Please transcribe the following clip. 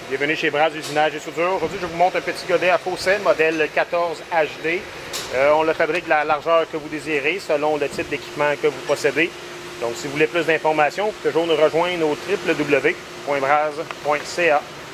Bienvenue chez Bras Usinage et Soudure. Aujourd'hui, je vous montre un petit godet à fausset, modèle 14 HD. On le fabrique de la largeur que vous désirez, selon le type d'équipement que vous possédez. Donc, si vous voulez plus d'informations, vous pouvez toujours nous rejoindre au www.bras.ca.